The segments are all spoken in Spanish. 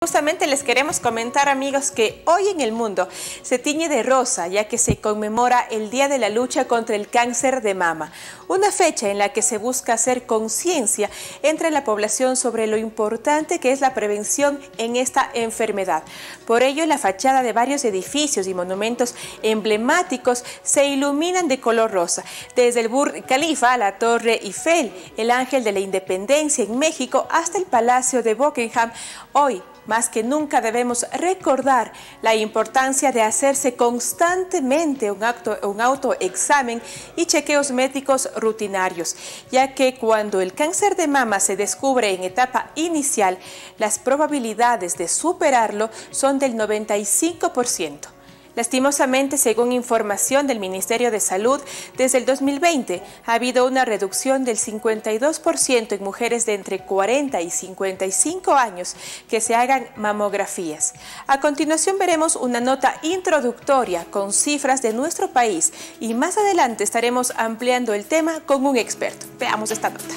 Justamente les queremos comentar, amigos, que hoy en el mundo se tiñe de rosa, ya que se conmemora el Día de la Lucha contra el Cáncer de Mama, una fecha en la que se busca hacer conciencia entre la población sobre lo importante que es la prevención en esta enfermedad. Por ello, la fachada de varios edificios y monumentos emblemáticos se iluminan de color rosa, desde el Burj Khalifa a la Torre Eiffel, el Ángel de la Independencia en México, hasta el Palacio de Buckingham. Hoy, más que nunca, debemos recordar la importancia de hacerse constantemente un autoexamen y chequeos médicos rutinarios, ya que cuando el cáncer de mama se descubre en etapa inicial, las probabilidades de superarlo son del 95%. Lastimosamente, según información del Ministerio de Salud, desde el 2020 ha habido una reducción del 52% en mujeres de entre 40 y 55 años que se hagan mamografías. A continuación veremos una nota introductoria con cifras de nuestro país y más adelante estaremos ampliando el tema con un experto. Veamos esta nota.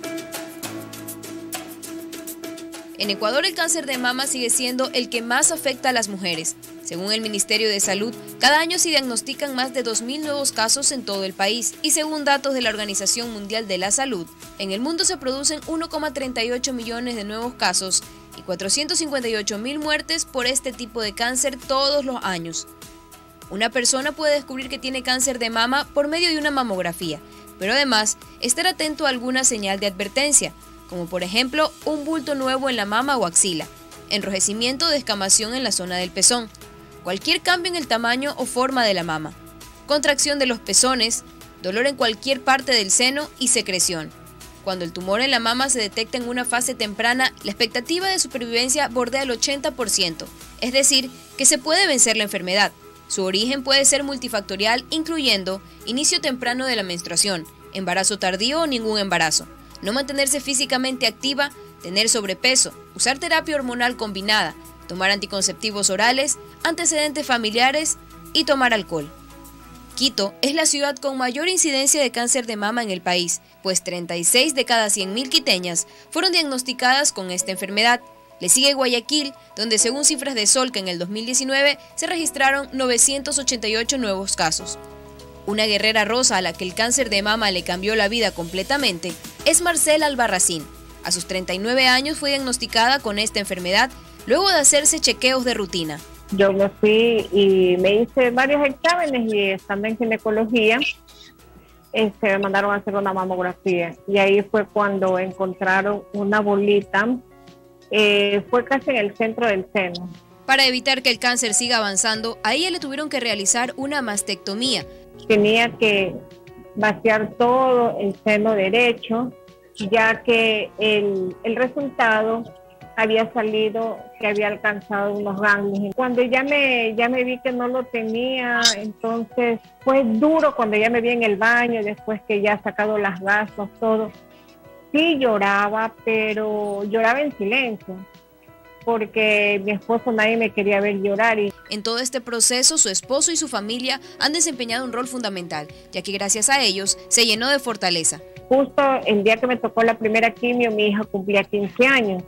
En Ecuador, el cáncer de mama sigue siendo el que más afecta a las mujeres. Según el Ministerio de Salud, cada año se diagnostican más de 2.000 nuevos casos en todo el país. Y según datos de la Organización Mundial de la Salud, en el mundo se producen 1,38 millones de nuevos casos y 458.000 muertes por este tipo de cáncer todos los años. Una persona puede descubrir que tiene cáncer de mama por medio de una mamografía, pero además estar atento a alguna señal de advertencia, como por ejemplo un bulto nuevo en la mama o axila, enrojecimiento o descamación en la zona del pezón, cualquier cambio en el tamaño o forma de la mama, contracción de los pezones, dolor en cualquier parte del seno y secreción. Cuando el tumor en la mama se detecta en una fase temprana, la expectativa de supervivencia bordea el 80%, es decir, que se puede vencer la enfermedad. Su origen puede ser multifactorial, incluyendo inicio temprano de la menstruación, embarazo tardío o ningún embarazo, no mantenerse físicamente activa, tener sobrepeso, usar terapia hormonal combinada, tomar anticonceptivos orales, antecedentes familiares y tomar alcohol. Quito es la ciudad con mayor incidencia de cáncer de mama en el país, pues 36 de cada 100.000 quiteñas fueron diagnosticadas con esta enfermedad. Le sigue Guayaquil, donde según cifras de Solca en el 2019 se registraron 988 nuevos casos. Una guerrera rosa a la que el cáncer de mama le cambió la vida completamente es Marcela Albarracín. A sus 39 años fue diagnosticada con esta enfermedad luego de hacerse chequeos de rutina. Yo me fui y me hice varios exámenes y estando en ginecología, me mandaron a hacer una mamografía y ahí fue cuando encontraron una bolita, fue casi en el centro del seno. Para evitar que el cáncer siga avanzando, a ella le tuvieron que realizar una mastectomía. Tenía que vaciar todo el seno derecho, ya que el resultado había salido que había alcanzado unos ganglios. Cuando ya me vi que no lo tenía, entonces fue duro cuando ya me vi en el baño, después que ya sacado las gasas, todo. Sí lloraba, pero lloraba en silencio, porque mi esposo nadie me quería ver llorar. En todo este proceso, su esposo y su familia han desempeñado un rol fundamental, ya que gracias a ellos se llenó de fortaleza. Justo el día que me tocó la primera quimio, mi hija cumplía 15 años.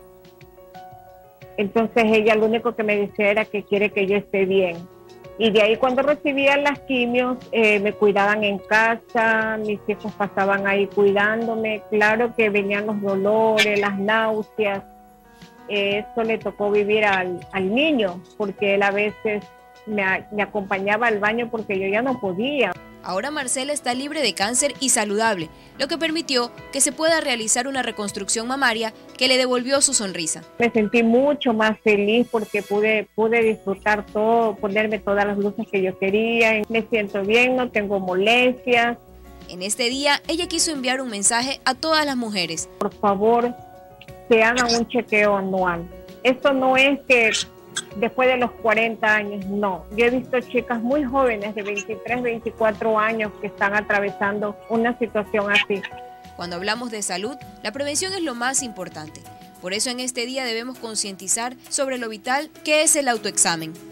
Entonces ella lo único que me decía era que quiere que yo esté bien. Y de ahí cuando recibía las quimios, me cuidaban en casa, mis hijos pasaban ahí cuidándome. Claro que venían los dolores, las náuseas. Eso le tocó vivir al niño, porque él a veces me acompañaba al baño porque yo ya no podía. Ahora Marcela está libre de cáncer y saludable, lo que permitió que se pueda realizar una reconstrucción mamaria que le devolvió su sonrisa. Me sentí mucho más feliz porque pude disfrutar todo, ponerme todas las luces que yo quería. Me siento bien, no tengo molestias. En este día, ella quiso enviar un mensaje a todas las mujeres. Por favor, que hagan un chequeo anual. Esto no es que después de los 40 años, no. Yo he visto chicas muy jóvenes de 23, 24 años que están atravesando una situación así. Cuando hablamos de salud, la prevención es lo más importante. Por eso en este día debemos concientizar sobre lo vital que es el autoexamen.